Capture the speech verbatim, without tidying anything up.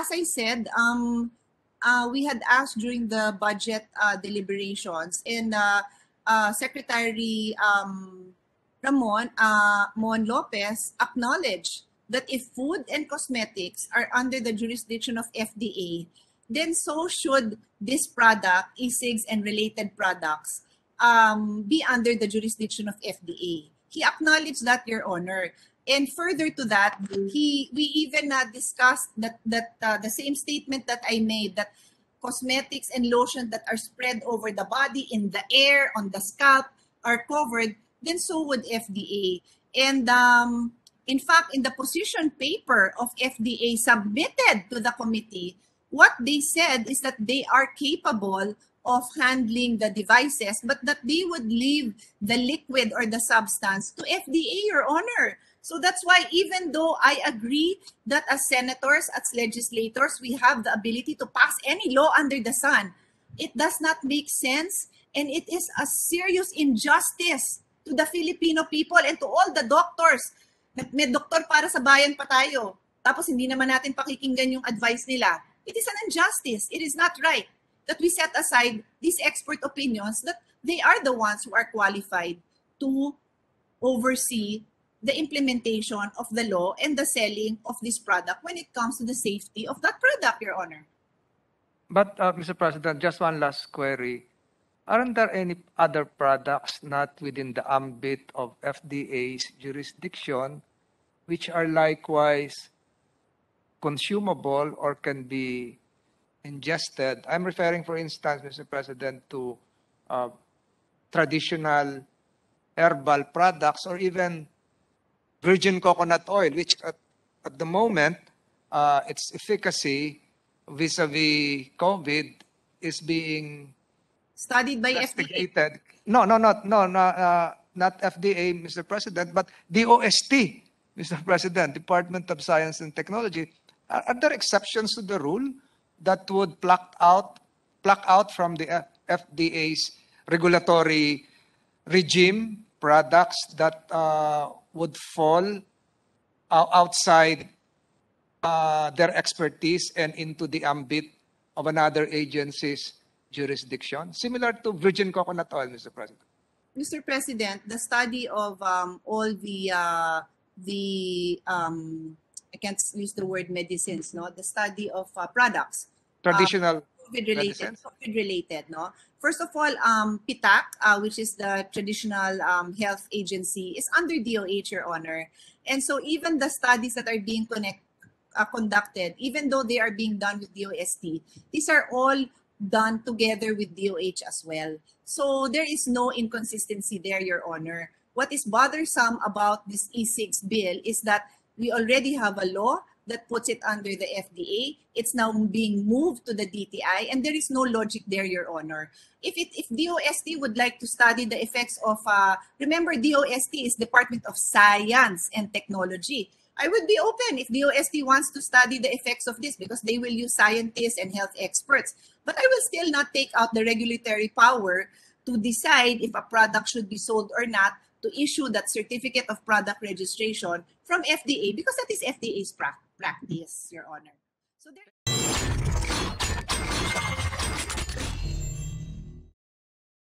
as I said, um, uh, we had asked during the budget uh, deliberations, and uh, uh, Secretary um, Ramon uh, Mon Lopez acknowledged that if food and cosmetics are under the jurisdiction of F D A, then so should this product, e-cigs and related products, um, be under the jurisdiction of F D A. He acknowledged that, Your Honor. And further to that, he we even uh, discussed that that uh, the same statement that I made, that cosmetics and lotion that are spread over the body, in the air, on the scalp, are covered, then so would F D A. And um, in fact, in the position paper of F D A submitted to the committee, what they said is that they are capable of handling the devices, but that they would leave the liquid or the substance to F D A, Your Honor. So that's why, even though I agree that as senators, as legislators, we have the ability to pass any law under the sun, it does not make sense, and it is a serious injustice to the Filipino people and to all the doctors. May doktor para sa bayan pa tayo, tapos hindi naman natin pakikinggan yung advice nila. It is an injustice. It is not right that we set aside these expert opinions, that they are the ones who are qualified to oversee the implementation of the law and the selling of this product when it comes to the safety of that product, Your Honor. But, uh, Mister President, just one last query. Aren't there any other products not within the ambit of F D A's jurisdiction which are likewise consumable or can be ingested? I'm referring, for instance, Mister President, to uh, traditional herbal products or even virgin coconut oil, which at, at the moment, uh, its efficacy vis-a-vis COVID is being studied by F D A. No, no, not, no, no uh, not F D A, Mister President, but D O S T, Mister President, Department of Science and Technology. Are, are there exceptions to the rule that would pluck out, pluck out from the F D A's regulatory regime products that uh, would fall outside uh, their expertise and into the ambit of another agency's jurisdiction, similar to virgin coconut oil, Mister President? Mister President, the study of um, all the uh, the um, I can't use the word medicines, no, the study of uh, products, traditional uh, COVID related, COVID related, no. First of all, um, P T A C, uh, which is the traditional um, health agency, is under D O H, Your Honor. And so even the studies that are being connect, uh, conducted, even though they are being done with D O S T, these are all done together with D O H as well. So there is no inconsistency there, Your Honor. What is bothersome about this e-cigs bill is that we already have a law that puts it under the F D A. It's now being moved to the D T I, and there is no logic there, Your Honor. If it if D O S T would like to study the effects of, uh, remember, D O S T is Department of Science and Technology. I would be open if D O S T wants to study the effects of this, because they will use scientists and health experts. But I will still not take out the regulatory power to decide if a product should be sold or not, to issue that certificate of product registration from F D A, because that is F D A's pra practice, Your Honor. So there